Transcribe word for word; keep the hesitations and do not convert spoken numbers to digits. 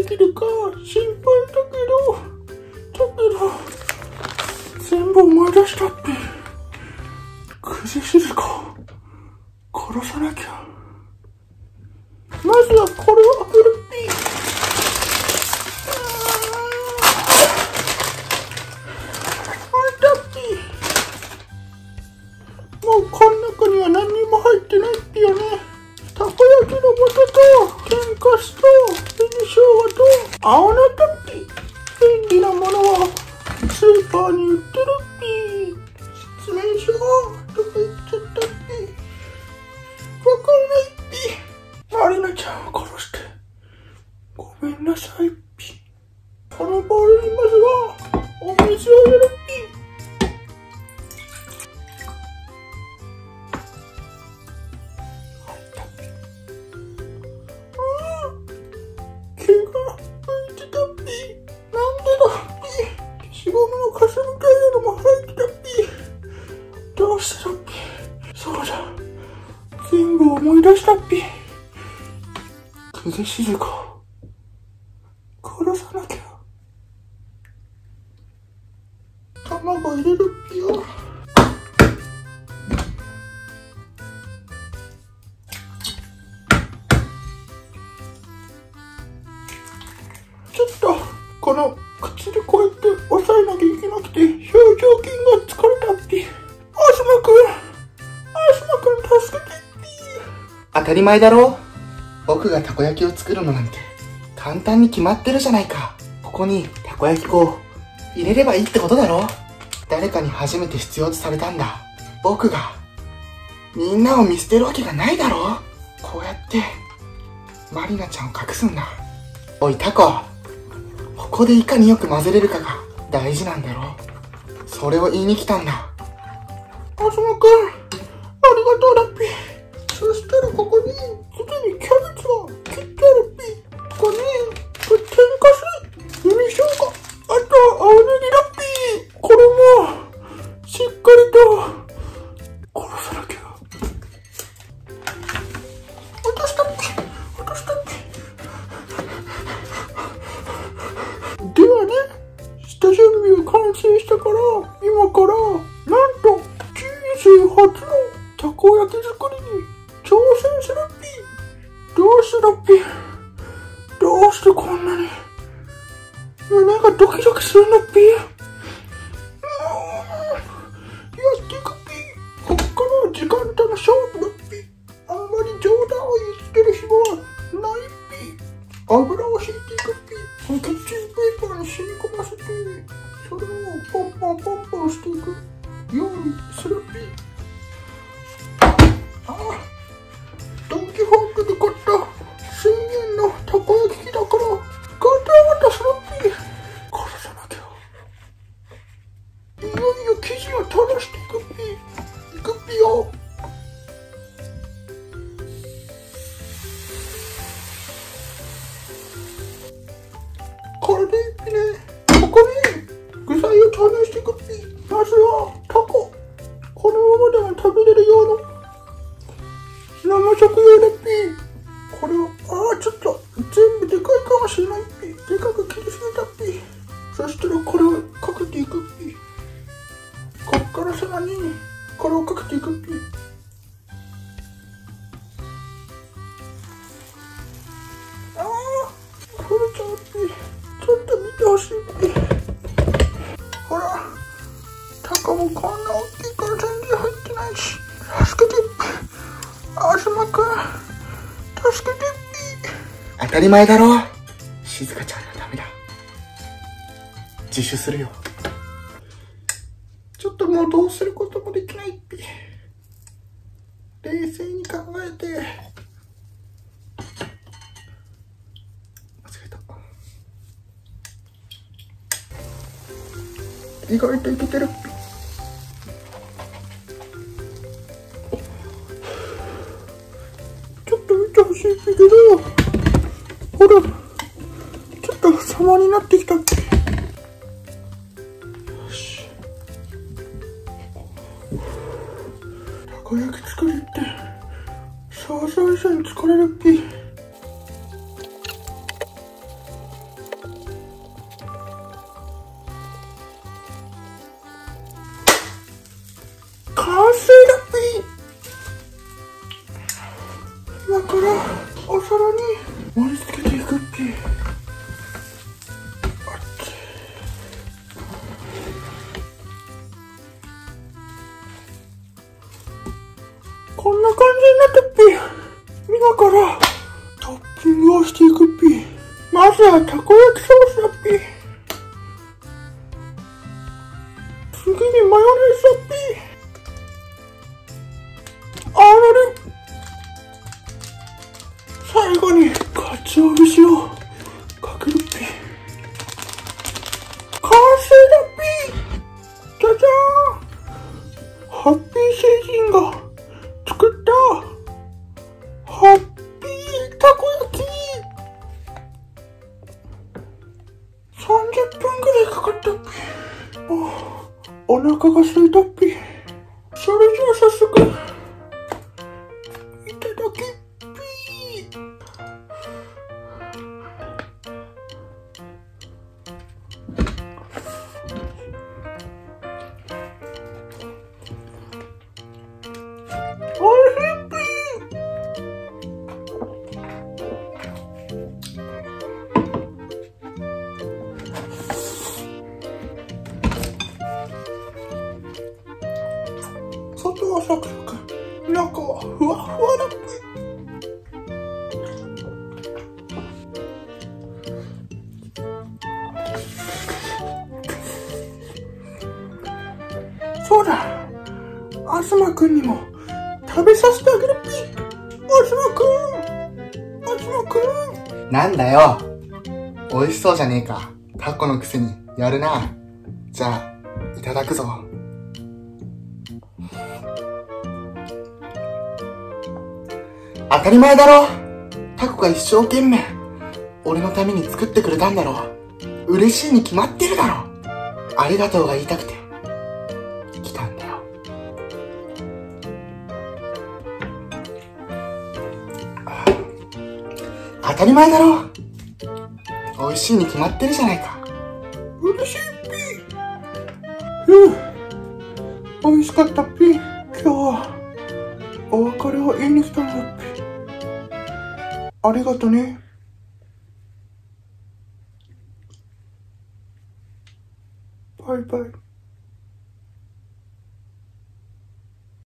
きるか心配だけど、だけど、全部思い出したっぴ。久世静子、殺さなきゃ。まずはこれを開けるっぴ。あんたっぴ。もうこの中には何にも入ってないっぴよね。たこ焼きの素と、天かすと、紅生姜と、青菜たっぴ。便利なものはスーパーに売ってるっぴ。説明書とか言っちゃったっぴ。わかんないっぴ。マリナちゃんを殺してごめんなさいっぴ。このボウルにまずはお水を入れるっぴ。全部思い出したっぴ。久世静子、殺さなきゃ。卵入れるっぴよ。ちょっとこの口でこうやって押さえなきゃいけなくて表情筋が疲れたっぴ。あすまくん、あすまくん助けて。 当たり前だろ。僕がたこ焼きを作るのなんて簡単に決まってるじゃないか。ここにたこ焼き粉を入れればいいってことだろ。誰かに初めて必要とされたんだ。僕がみんなを見捨てるわけがないだろ。こうやってマリナちゃんを隠すんだ。おいタコ、ここでいかによく混ぜれるかが大事なんだろ。それを言いに来たんだ。 あすまくん、ありがとうだっぴ。そしたらここにすでにキャベツが切ってあるっぴ。ここにこれ天かす、紅生姜、あとは青ネギだっぴ。これもしっかりと殺さなきゃ。落としたっぴ、落としたっぴ。ではね、下準備が完成したから今からなんと人生初のたこ焼き作りに挑戦するっぴ。どうしてだっぴ。どうしてこんなに胸がドキドキするのっぴ。やっていくっぴ。こっから時間との勝負だっぴ。あんまり冗談を言いつける暇はないっぴ。油を引いていくっぴ。キッチンペーパーに染み込ませて、それをポンポンポンポンしていくようにするっぴ。ああ、ドン・キホーテで買ったせんえんのたこ焼き器だからガタガタするっぴ。殺さなきゃ。いよいよ生地を垂らしていくっぴ。いくっぴよ。これでいいっぴね。ここに具材を投入していくっぴ。まずはタコ。このままでも食べれるような生食用だっぴ。これを、ああちょっと全部でかいかもしれないっぴ。でかく切りすぎたっぴ。そしたらこれをかけていくっぴ。こっからさらにこれをかけていくっぴ。ああ取れちゃうっぴ。ちょっと見てほしいっぴ。ほらタコもこんな大きいから全然入ってないし、助けてっぴ。あすまくん、助けてっぴ。 当たり前だろ。静香ちゃんはダメだ。自首するよ。 ちょっともうどうすることもできないっぴ。冷静に考えて。間違えた。 意外といけてるっぴ。ちょっと見てほしいっぴけど、ほらちょっと様になってきたっぴ。よし、たこ焼き作りって想像以上に疲れるっぴ。 こんな感じになったっぴ。今からトッピングをしていくっぴ。まずはたこ焼きソースだっぴ。次にマヨネーズだっぴ。あられ。最後にかつお節をかけるっぴ。完成だっぴ。じゃじゃーん。ハッピー星人が作ったハッピーたこ焼き。さんじゅっぷんぐらいかかったっぴ。もうお腹が空いたっぴ。それじゃあ早速いただきっぴ。おいしいっぴ。外はサクサク、中はふわふわだっぴ。そうだ、東くんにも食べさせてあげるっぴ。東くん、東くん。 なんだよ。美味しそうじゃねえか。タコのくせにやるな。じゃあ、いただくぞ。当たり前だろ。タコが一生懸命俺のために作ってくれたんだろ。嬉しいに決まってるだろ。ありがとうが言いたくて来たんだよ。当たり前だろ。美味しいに決まってるじゃないか。 嬉しいっぴ。うん、美味しかったっぴ。今日はお別れを言いに来たんだっぴ。ありがとね。バイバイ。